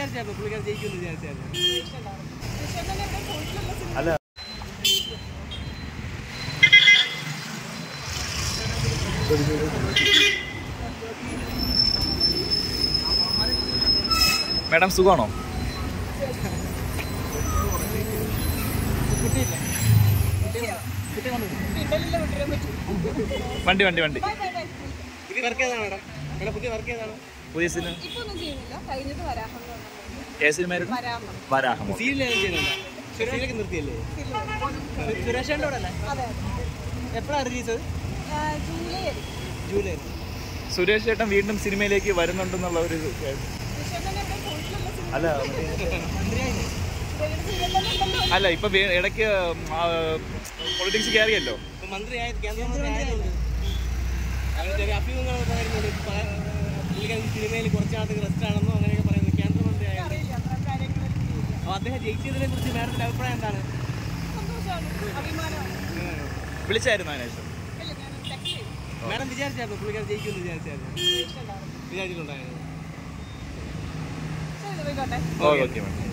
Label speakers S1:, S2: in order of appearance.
S1: വിചാരിച്ചായിരുന്നു പുള്ളിക്കാരൻ ജയിക്കുമെന്ന് വിചാരിച്ചായിരുന്നു?
S2: അല്ല മാഡം സുഖമാണോ? വണ്ടി വണ്ടി വണ്ടി പുതിയ സിനിമ ഏത് സിനിമയായിരുന്നു? വരാഹം. സുരേഷ് ചേട്ടൻ വീണ്ടും സിനിമയിലേക്ക് വരുന്നുണ്ടെന്നുള്ള ഒരു അല്ല അല്ല ഇപ്പൊ ഇടയ്ക്ക് പൊളിറ്റിക്സ് കയറിയല്ലോ.
S1: സിനിമയിൽ കുറച്ചാൾക്ക് റെസ്റ്റ് ആണെന്നോ അങ്ങനെയൊക്കെ പറയുന്നത് കേന്ദ്രമന്ത്രി ആയിരുന്നു. അപ്പോൾ അദ്ദേഹം ജയിച്ചതിനെ കുറിച്ച് മാഡത്തിന്റെ അഭിപ്രായം എന്താണ്?
S2: വിളിച്ചായിരുന്നു അതിനുശേഷം
S1: മാഡം വിചാരിച്ചായിരുന്നു പുള്ളിക്കാരൻ ജയിക്കുമെന്ന് വിചാരിച്ചിട്ടുണ്ടായിരുന്നു?
S2: Okay madam.